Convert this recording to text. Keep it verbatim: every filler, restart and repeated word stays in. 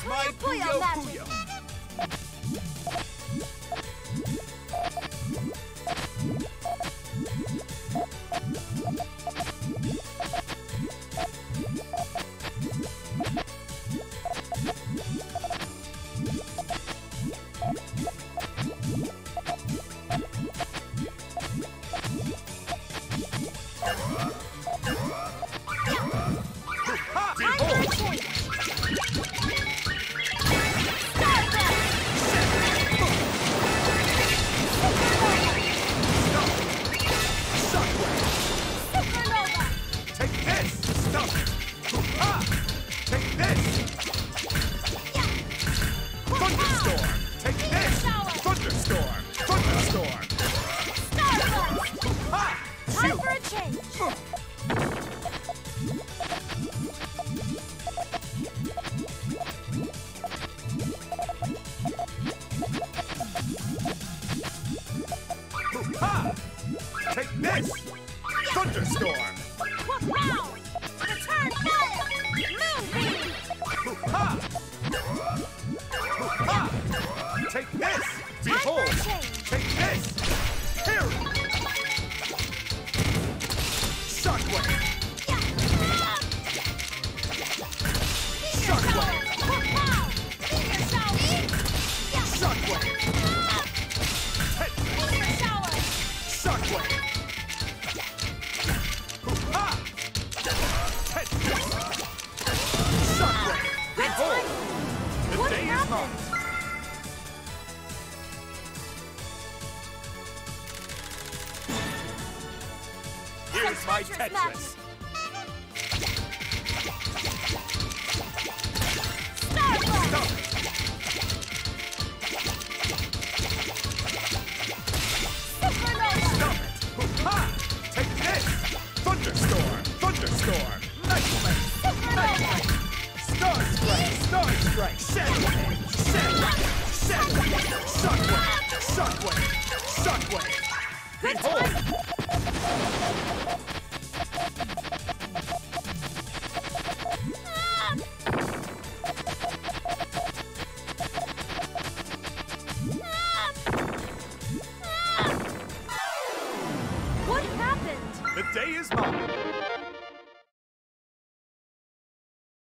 my Puyo Puyo magic. Puyo! Time for a change. Ha! Take this! Thunderstorm! Wow! Return fire! Moonbeam! Ha! Ha! Take this! Behold! Time for a change. Take this! Here! Shockwave! Shockwave! Wow! Meteor shower! Shockwave! Meteor shower! Shockwave! Ha! Take this! Shockwave! Behold! The What day is happened? mine! Here's my Tetris Tetris! Starfire! Stop! Supernova! Stop it! Ha! Take this! Thunderstorm! Thunderstorm! Nightmare! Supernova! Star Strike! Star Strike! Shockwave! Shockwave! Shockwave! Shockwave! Shockwave! Good Behold! time.